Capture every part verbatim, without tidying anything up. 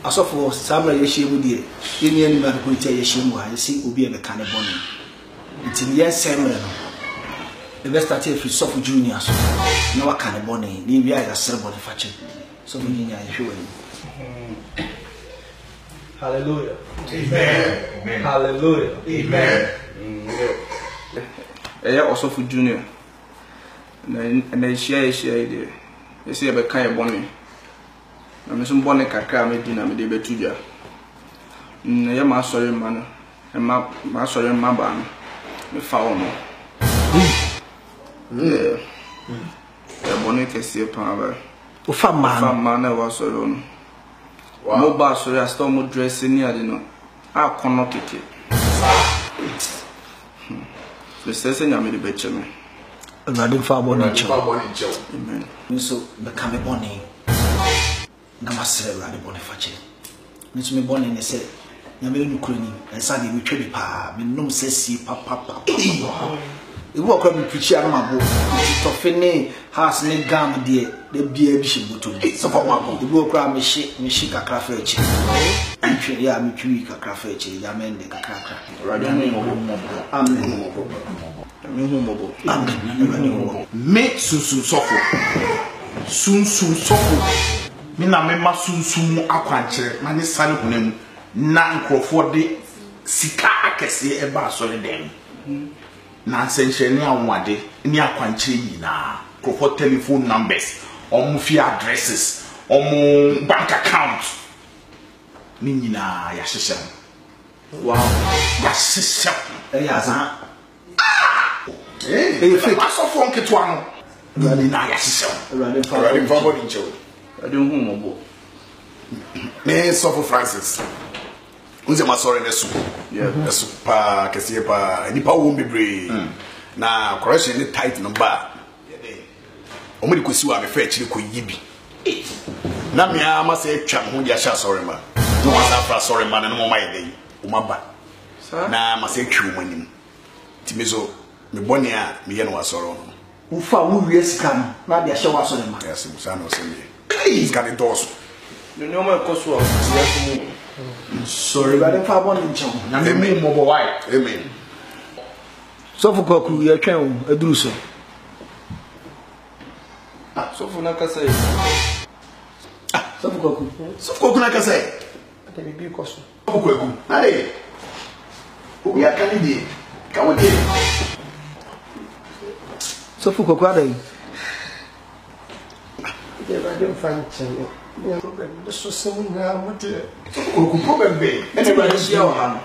asofo sabra yeshemu die yeni ani ma ko ntia yeshemu ha yesi obi e be kan boni ntimi yesemre no the best start if sofo junior so na wa kan boni ni wi ya sere boni fache so mo nyinya yehwe hallelujah amen hallelujah amen eh osofo junior na na share share de yesi e be kan boni na me so boni kakra me di na me de betudwa na ye ma sori ma no e ma ma sori ma ba no me fa ono eh e boni kesi pa ba o fa ma fa ma na wa sori ono mo ba sori a sto mo dress ni ade no a kono keke le sese nya me de beche me Radin fa boni cho amen so be kan boni na masere rade boni fache nti me boni ne se na me nu kroni ensa de me twedi pa me nom sesi pa pa pa e wo akwa me preach ya ma bo to fene has ne gam de de bia bi shibuto so fa ma bo e wo akwa me shi me shi kakra fa echi antwe ya me twi kakra fa echi ya me ne kakra kakra rade mo mo amen me hu mo bo amen me sunsun sofo sunsun sofo me na me ma sunsun akwankyere na ne sare hunam na nkrofo de sika akese e ba so le dem na senhye ne anwade ne akwankyere nyina nkrofo telephone numbers omo fi addresses omo bank account ni nyina ya hyehyem wow ya hyehyem e ya za eh e fake asofo nketwa no ni nyina ya hyehyem radin fa radin fa body ncho ade hu mo bo me sofo Francis unze masore nesu yeah nesu pa kesi pa ni pa wo bebre na correction ni tight number o me kosi wa me fa chiri ko yibi na me ama se atwa ho dia sha sorry ma no asa fra sorry ma na no ma yede o maba na ma se atwa mo nim timezo me boni a me ye no wasoro no ufa wo wie sika no na de ahye waso ne ma yes musa no se me please can it does no no ma koso a ya sorry radin fa boni ncho na me me mo bo why amen so for koku ye twen o aduru so ah so fu na kasa e ah so for koku so for koku na kasa e ate bi koso so for koku ai o ya kanidi ka wo de so for koku adai de radin fanchen ya problem de so se mu na mo de koku problem be ene ba sia wa ha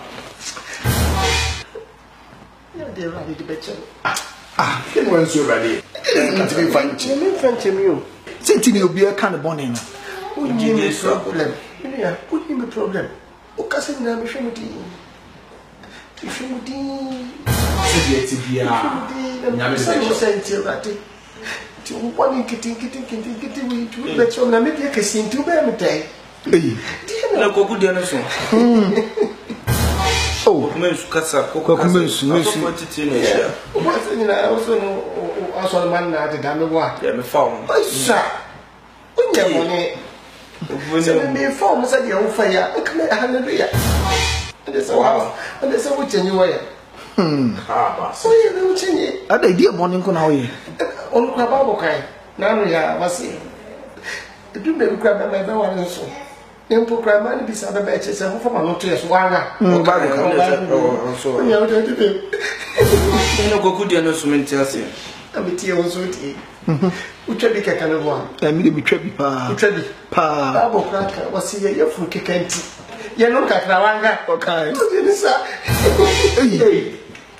ya de radin de beche ah ke mo nso rade e ti bi fanchi me fanchen mi o senti ne obi e kan boni no o ni me problem ya o ni me problem o ka se na me hwe mu di ti hwe mu di se bi ti bia nya me se senti rade ti o boni kiti kiti kiti kiti wi tu beche na me de ke sinti be me tai eh na koku de no so oh me su kasa koku me su me su so titi no ya o ba se ni na o so no aso man na de da me wa ya me fa on sa o nya mo ne se me form se de o fa ya kama hallelujah ade se wa ade se wo chenyi wa ya hmm ah ba so ye me wo chenyi adai die boni nko na wo ye on kwa ba bo kai na no ya wasi edu me kwa ba me ba wa nso empo kwa ma ni bisa ba ba che se ho fa ma no to yeso wa nga hmm ba ka o so o nya o de de ene koku de no so menti ase amiti o so ti utwa bi kaka no bo e mi de bi twa bi pa utwa bi pa ba bo kwa ka wasi ye ye fu keka nti ye no kakra wa nga okay ni sa eh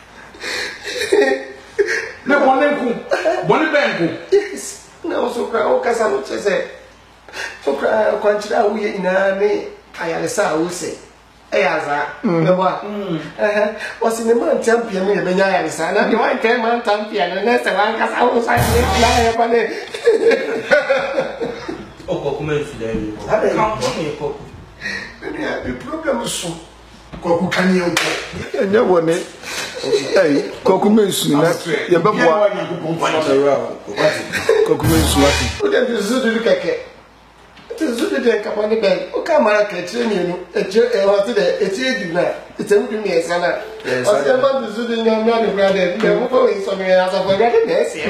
ne bone ku bone benku yes na o so kwa o kasa no chese so kwa kwa nchira wo ye ina ne ayale sa wo se ayaza me ba eh wasi ne man champion me be nya ayale sa na ni wa ke man champion na se wa kasa wo sa ne na ya pa ne o koku me su de ni Ade. ka ko me koku ni ya the problem so koku kanye nko enye woni eh koku me su na ye be bo koku me su ati o de bi zo de keke so de kapa ne ben o ka mara ka tire ni no e e ho te de e tie du na e tem du mi esa na o se ba du so de nya na ni brother me mo ko so me ya so for de de se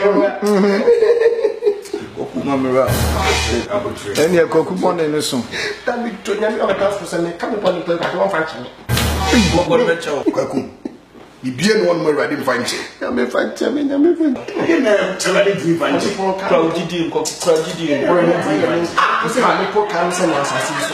Koku mamira. Eni e koku bone ne so. ta mi to nya mi o ta so se me ka me pon pe ka to fa chi Mo ko be chawo. Kwaku. Bibie no one more ready to find you. ya me fa chi me nya me fa Na tawale di find you. Crowd di ko crowd di. o se ma me po ka se na asasi so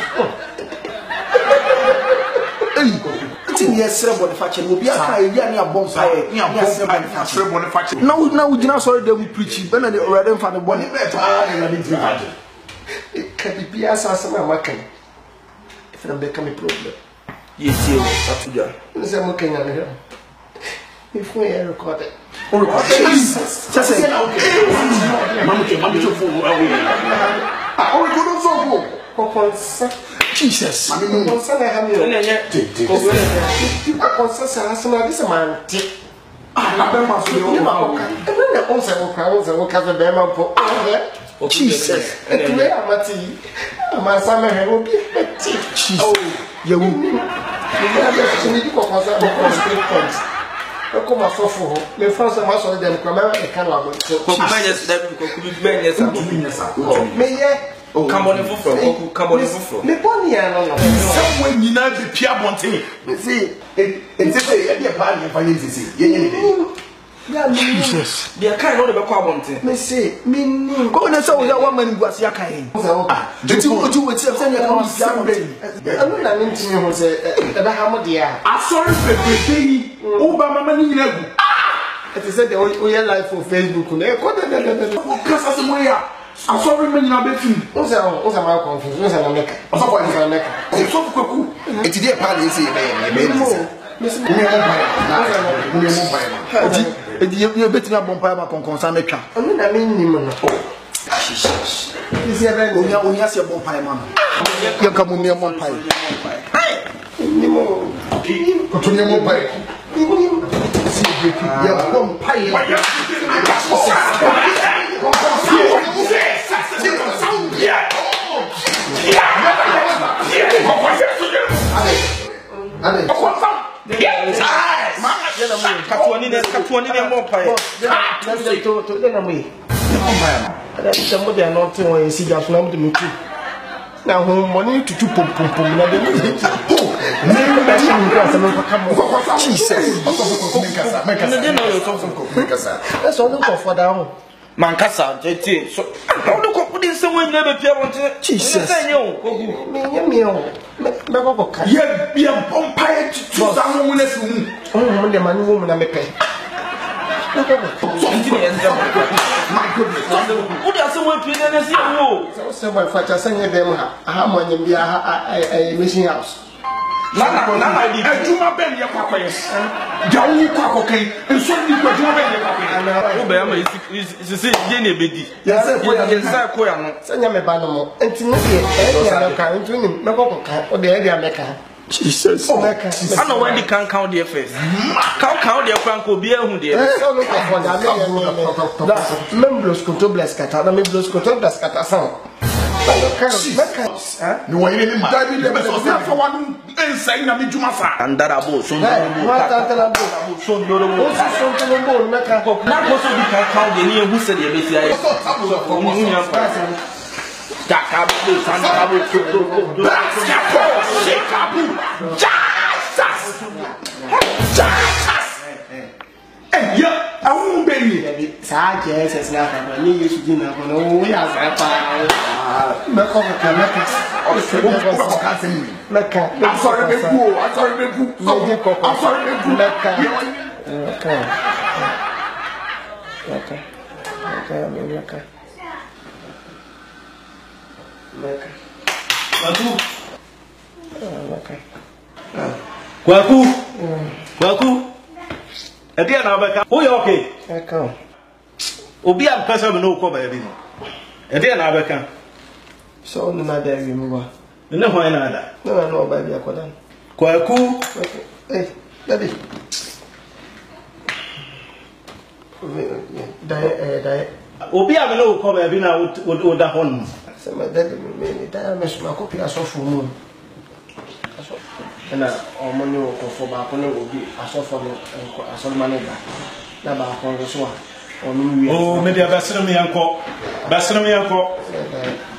Ti ni esre bone fa che obi aka eya ni abon pa e ni abon pa ni Asre bone fact. na na u gina sorry dem preach be na the already fa ne bone Be pa na ready to find you. ka bi bi asasa na makan if na be ka me problem Ye tie o atuja. no se mo kenya me if we are recorded O record. Jesus just say Mamu ke mamu ke fo awu. Ah, o record so fo. kokonsa Jesus Mami mu. kokonsa na ha mi o Na nye. Ko be kokonsa sa asema this man ti Ah, be ma so ni yo. ma ko ka e na on se mo ka on se mo ka be be ma po Jesus e tu e amati amasa me he obi ti Jesus yewu ni na be so ni kokonsa mo ko straight point e ko ma so fo me fa so ma so dem ko ma e ka la bo ko manya da ko ku bi manya sa. me ye Kambone fufro ko kambone fufro. me boni ya no no Somewhere nyina be pia bonten. me see E e say e dey pa ni fa ni sisi. Ye nye ni. ya me Jesus Dia kai no de be kwa bonte. me see me ni ko na so ya wa mani guase aka hin ah eti oju we ti say ya ka wa bia mo anu na me ntimi ho se e da ha mo dia Asori pepepe yi. O ba mama ni nyina gu. it is said the we live for Facebook na e ko da da da Kasa se mo ya. Asori me nyina be film. o se o se ma confuse o se na meka Oso kwa ni na meka So kwaku. Eti dey pa ni say be be mo be. me see Ni mo pa na. Ni mo pa na. edi edi ye beti na bon pa ma konkon sa metwa anu na me ni mo no Jesus isi e be onya onya se bon pa ma no ye ka mu mi mon pa ni mo Ko to ni mo pa. ni ye bon pa ye ale Katuani ne katuani ne mo pa. na de to to de na mo yi ada ta mo de no te won si ja funa mo de mutu na ho mo ni tutu pom pom pom na de mo ni ba shi ni ka sa mo ka mo Jesus Oso ko ko kasa. Me kasa. Ne no yo so so. Ko kasa. e so no ko for da ho Man kasa tete so. O de ko pudi se wen na be pia bonte. Jesus. Se nye o ko gu. me nya me o me be ko ko ka Ye ye bompa ye tu sa ho mu na si hu. o mo de mani wo mo na me pe So nti ne enza mo. My goodness. O de ase wen pia ne se wo. so se boy fa cha sanye dem ha ha mo nyam bia ha eh mission house Na na na na di. Ejuma ben ye kwakwa ye. Ja wu kwakwa kai. Enso ni kwa juma ben ye kwakwa. O be ama isi se je ne be di. Ya se ko ya Ye sa ko ya no. sanya me ba no mo enti no de e ya na ka enti ni me ko ko ka o de e dia me ka Jesus o me ka Ana wan di kan kan de first. Kan kan de kwan ko bi ehun de. so no ko for da me me da membros ko to bless kata na membros ko to bless kata san ka me ka Ni wo ye ni ma. Dabi de be so sa fa wanu ensai na mi juma sa. Andara bo so eh ndoro bo. ma ta ta na bo So ndoro o bo. si so to no bo me ka ko Na ko so di kan kan de ni ehu se de be sia. So tabu so Ko mu nya pa. Ja ka bo san ka bo so do do. Basketball shekabu. Jesus. Jesus. Eh ya, awu be ni. sa je se na ka ni yesu ji na ko no ya sa pa me ko ka me ka O se wo ko ka se ni. me ka I'm sorry be ku. I'm sorry be ku. I'm sorry be ku. me ka Okay. Okay. Okay, I mean, okay. Okay. Kwaku. Okay. Kwaku. Kwaku. Edi na abeka. Wo ye okay? Okay. Obi am pesa me no ko ba bi no. Edi na abeka. So, no, not there, you move. Ne ho na ada. No, no, no, baby, I couldn't. Kwaku. Okay. Hey, daddy. Die, eh, die. Obi am no ko ba bi na wo da ho no. sɛ mɛdɛ de me me da me so makɔpi asɔfo mu ɛna ɔmo ne ɔkɔfo baako ne obi asɔfo no asɔroma ne ba na baako nso so a ɔno wie oh me dia basere me yankɔ basere me yankɔ